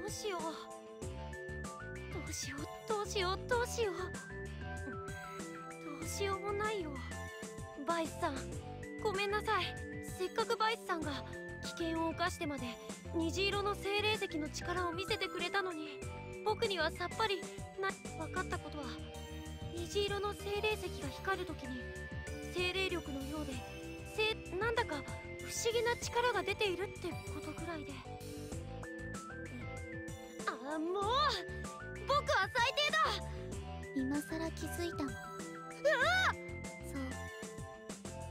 うしようどうしようどうしようどうしようどうしようもないよ。バイスさんごめんなさい。せっかくバイスさんが危険を冒してまで虹色の精霊石の力を見せてくれたのに、僕にはさっぱり分かったことは、虹色の精霊石が光るときに精霊力のようでなんだか不思議な力が出ているってことくらいで。あ、もう僕は最低だ。 今さら気づいたの？そう、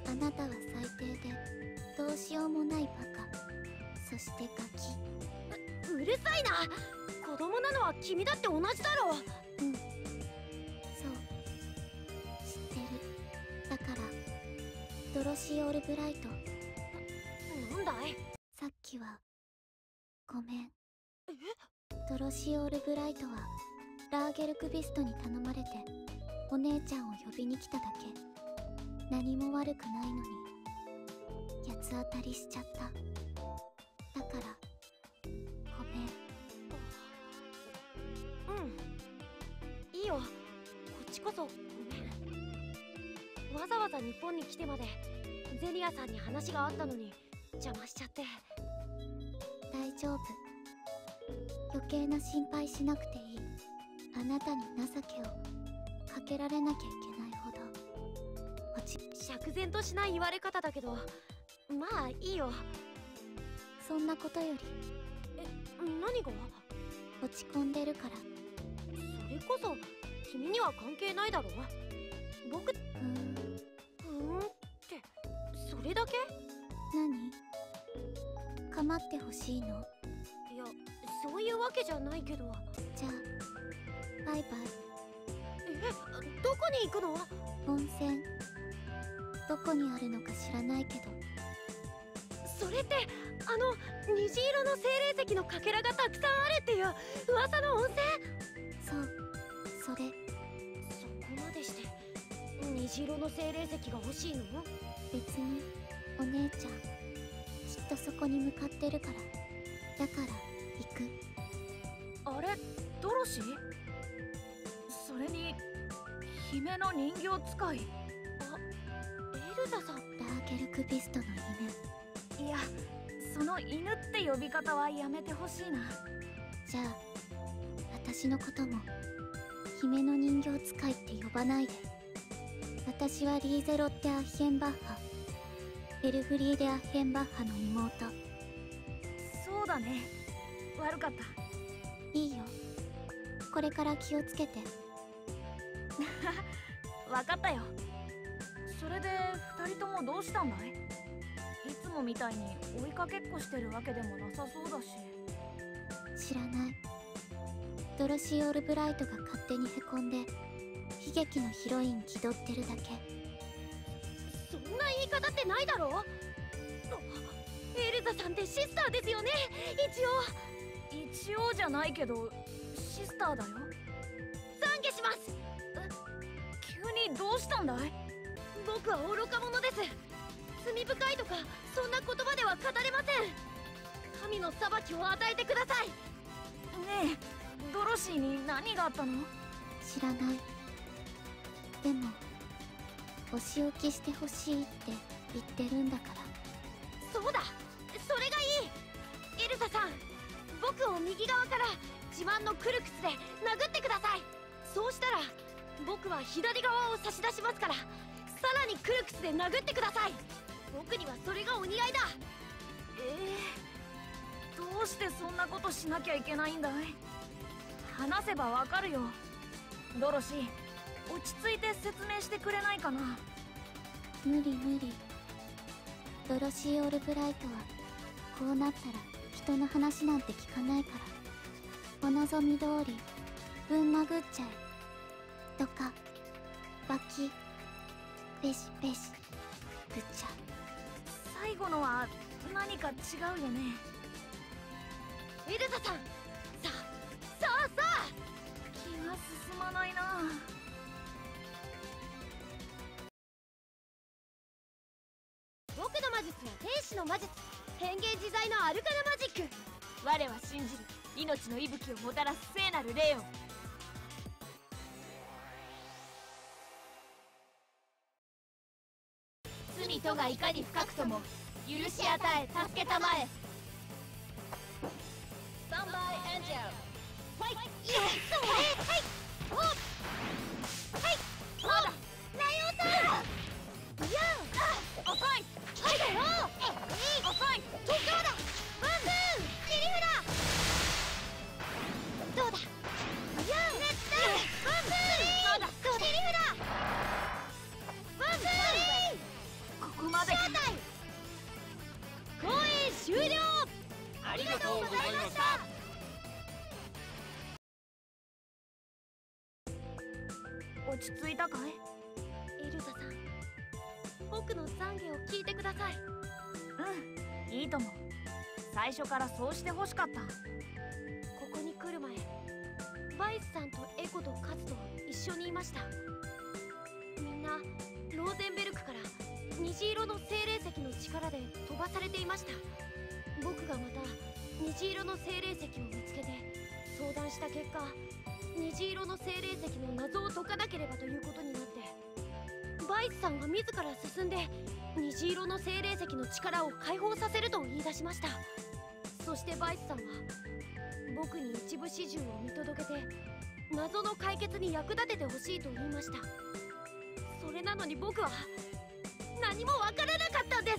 あなたは最低でどうしようもないバカ、そしてガキ。 うるさいな。子供なのは君だって同じだろう。 うん、そう知ってる。だからドロシー・オルブライト。 なんだい？ さっきはごめん。ドロシー・オルブライトはラーゲルクビストに頼まれてお姉ちゃんを呼びに来ただけ。何も悪くないのに八つ当たりしちゃった。だからごめん。 うん、いいよ。こっちこそごめん。わざわざ日本に来てまでゼニアさんに話があったのに邪魔しちゃって。 大丈夫、余計な心配しなくていい。あなたに情けをかけられなきゃいけないほど。 釈然としない言われ方だけど、まあいいよ。 そんなことより。 何が？ 落ち込んでるから。 それこそ君には関係ないだろ。僕ってそれだけ？ 何？構ってほしいの？ いや、そういうわけじゃないけど。 じゃあバイバイ。 どこに行くの？ 温泉どこにあるのか知らないけど。 それって虹色の精霊石のかけらがたくさんあるっていう噂の温泉？ そう、それ。 そこまでして虹色の精霊石が欲しいの？ 別にお姉ちゃんきっとそこに向かってるから。だから行く。 あれ、ドロシー？それに姫の人形使い。 あ、エルザさん。 ラーゲルクビストの犬。 いや、その犬って呼び方はやめてほしいな。 じゃあ私のことも姫の人形使いって呼ばないで。私はリーゼロッテ・アッヘンバッハ、エルフリーデ・アッヘンバッハの妹。 そうだね、悪かった。 いいよ、これから気をつけて。 分かったよ。それで2人ともどうしたんだい？いつもみたいに追いかけっこしてるわけでもなさそうだし。 知らない。ドロシー・オルブライトが勝手にへこんで悲劇のヒロイン気取ってるだけ。 そんな言い方ってないだろ。エルザさんってシスターですよね？ 一応じゃないけどシスターだよ。 懺悔します。 急にどうしたんだい？ 僕は愚か者です。罪深いとかそんな言葉では語れません。神の裁きを与えてください。 ねえ、ドロシーに何があったの？ 知らない。でもお仕置きしてほしいって言ってるんだから。 そうだ、それがいい。エルザさん、僕を右側から自慢のクルクスで殴ってください。そうしたら僕は左側を差し出しますから、さらにクルクスで殴ってください。僕にはそれがお似合いだ。 どうしてそんなことしなきゃいけないんだい？話せばわかるよ。ドロシー、落ち着いて説明してくれないかな？ 無理無理。ドロシー・オルブライトはこうなったら人の話なんて聞かないから、お望み通りぶん殴っちゃえ。とかバキペシペシぐちゃ。 最後のは何か違うよね。 エルザさん、さあ気が進まないな。 僕の魔術は天使の魔術、変幻自在のアルカナマジック。我は信じる。 命の息吹をもたらす聖なる霊を。罪とがいかに深くとも許し与え助けたまえ。スタンバイエンジェルファイト。はいおはいそうだライオンさんやあ遅いはいだよ遅い東京だワンツー切り札どうだやあレッツワンツーそうだ切り札ワンツーここまでか公演終了ありがとうございました。落ち着いたかい？ エルザさん、僕の懺悔を聞いてください。 うん、いいとも。最初からそうしてほしかった。 ここに来る前、バイスさんとエコとカズと一緒にいました。みんなローゼンベルクから虹色の精霊石の力で飛ばされていました。僕がまた虹色の精霊石を見つけて相談した結果、虹色の精霊石の謎を解かなければということになって、バイスさんが自ら進んで虹色の精霊石の力を解放させると言い出しました。そしてバイスさんは僕に一部始終を見届けて謎の解決に役立ててほしいと言いました。それなのに僕は何もわからなかったんです。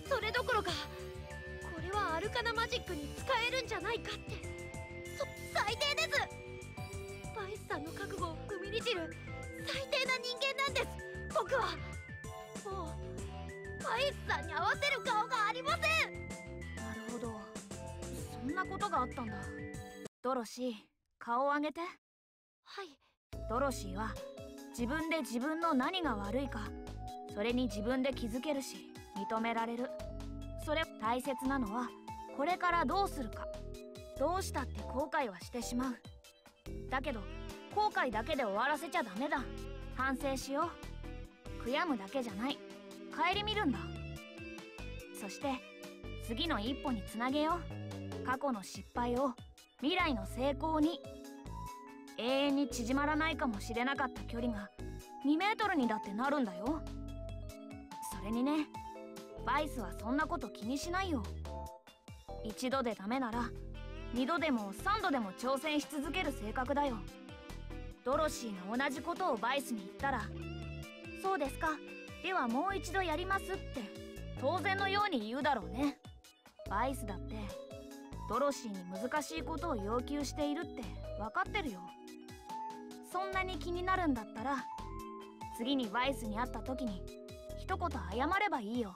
それどころかこれはアルカナマジックに使えるんじゃないかって。最低です。バイスさんの覚悟を踏みにじる最低な人間なんです。僕はもうバイスさんに合わせる顔がありません。 なるほど、そんなことがあったんだ。ドロシー、顔を上げて。 はい。 ドロシーは自分で自分の何が悪いか、それに自分で気づけるし認められる。それ大切なのはこれからどうするか。どうしたって後悔はしてしまう。だけど後悔だけで終わらせちゃダメだ。反省しよう。悔やむだけじゃない、顧みるんだ。そして次の一歩につなげよう。過去の失敗を未来の成功に。永遠に縮まらないかもしれなかった距離が2メートルにだってなるんだよ。それにね、バイスはそんなこと気にしないよ。一度でダメなら2度でも3度でも挑戦し続ける性格だよ。ドロシーが同じことをバイスに言ったら、そうですか、ではもう一度やりますって当然のように言うだろうね。バイスだってドロシーに難しいことを要求しているって分かってるよ。そんなに気になるんだったら次にバイスに会った時に一言謝ればいいよ。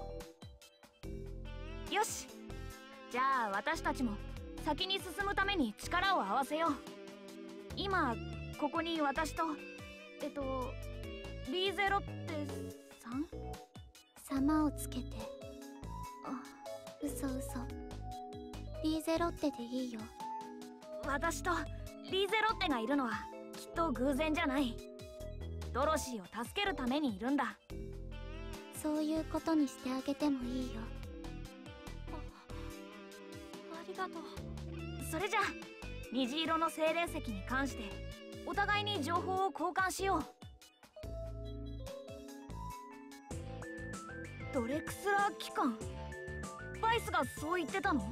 よし、じゃあ私たちも先に進むために力を合わせよう。今ここに私とリーゼロッテさん？ 様をつけて。あ、嘘嘘。リーゼロッテでいいよ。 私とリーゼロッテがいるのはきっと偶然じゃない。ドロシーを助けるためにいるんだ。 そういうことにしてあげてもいいよ。 ありがとう。 それじゃあ虹色の精霊石に関してお互いに情報を交換しよう。ドレクスラー機関、バイスがそう言ってたの？ はい、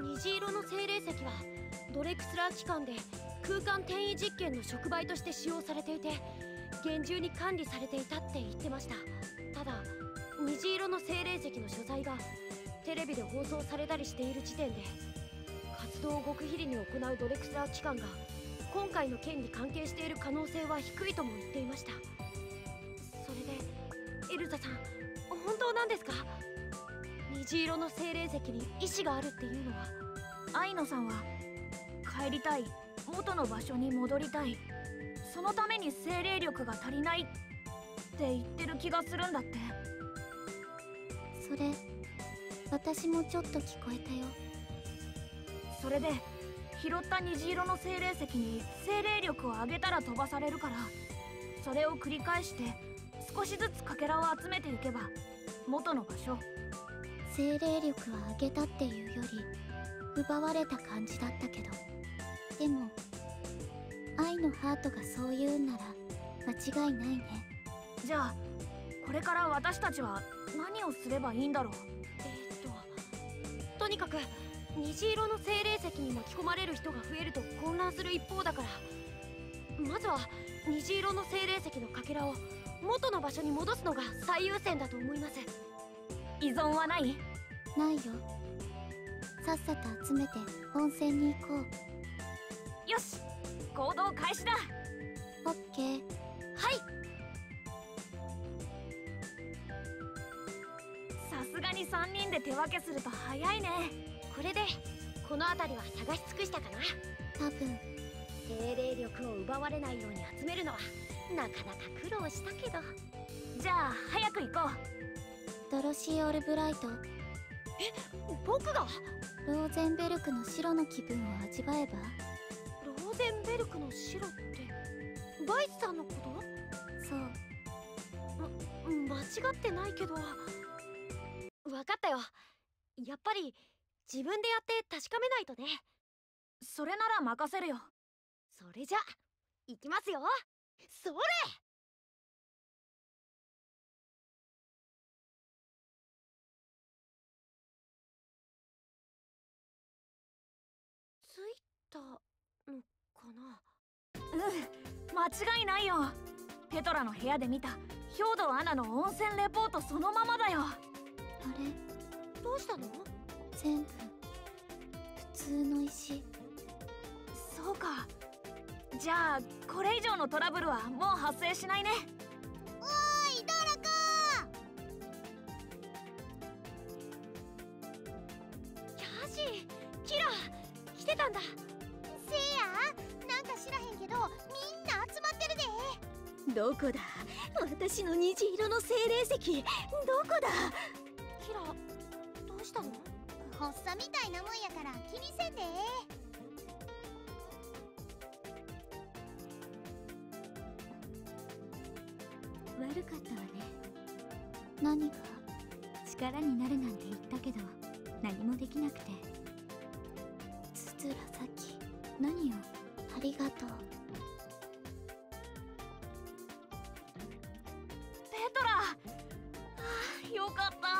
虹色の精霊石はドレクスラー機関で空間転移実験の触媒として使用されていて厳重に管理されていたって言ってました。ただ虹色の精霊石の所在がテレビで放送されたりしている時点で活動を極秘裏に行うドレクスラー機関が今回の件に関係している可能性は低いとも言っていました。それでエルザさん、本当なんですか？虹色の精霊石に意志があるっていうのは。 アイノさんは帰りたい、元の場所に戻りたい、そのために精霊力が足りないって言ってる気がするんだって。 それ私もちょっと聞こえたよ。 それで拾った虹色の精霊石に精霊力を上げたら飛ばされるから、それを繰り返して少しずつかけらを集めていけば元の場所。 精霊力は上げたっていうより奪われた感じだったけど、でも愛のハートがそう言うんなら間違いないね。 じゃあこれから私たちは何をすればいいんだろう。 とにかく虹色の精霊石に巻き込まれる人が増えると混乱する一方だから、まずは虹色の精霊石のかけらを元の場所に戻すのが最優先だと思います。 依存はない？ ないよ。さっさと集めて温泉に行こう。 よし、行動開始だ。 オッケー。 はい。 さすがに3人で手分けすると早いね。 これでこの辺りは探し尽くしたかな。 多分。 精霊力を奪われないように集めるのはなかなか苦労したけど。 じゃあ早く行こう。ドロシー・オルブライト。 僕が？ ローゼンベルクの白の気分を味わえば。 ローゼンベルクの白ってバイスさんのこと？ そう。 間違ってないけど。分かったよ。やっぱり自分でやって確かめないとね。 それなら任せるよ。 それじゃ行きますよ。それ！ついたのかな？ 間違いないよ。ペトラの部屋で見た兵藤アナの温泉レポートそのままだよ。 あれ？ どうしたの？ 全部普通の石。 そうか。じゃあこれ以上のトラブルはもう発生しないね。 おーいドラキャシー、キラ来てたんだ。 せや、なんか知らへんけどみんな集まってるで。 どこだ？私の虹色の精霊石、どこだ？ キラ、どうしたの？ 発作みたいなもんやから気にせんで。 悪かったわね。 何が？ 力になるなんて言ったけど何もできなくて。 つづらさき、 何よ？ ありがとう。 ペトラ、よかった。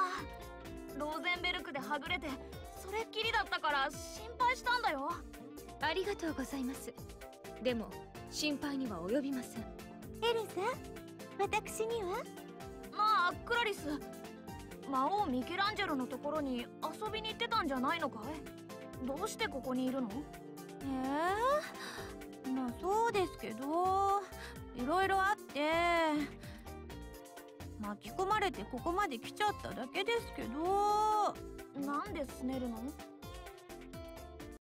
ローゼンベルクではぐれてそれっきりだったから心配したんだよ。 ありがとうございます。でも心配には及びません。 エルサ、私には？ まあクラリス、魔王ミケランジェロのところに遊びに行ってたんじゃないのかい？どうしてここにいるの？ まあそうですけど、いろいろあって巻き込まれてここまで来ちゃっただけですけど。 なんで拗ねるの？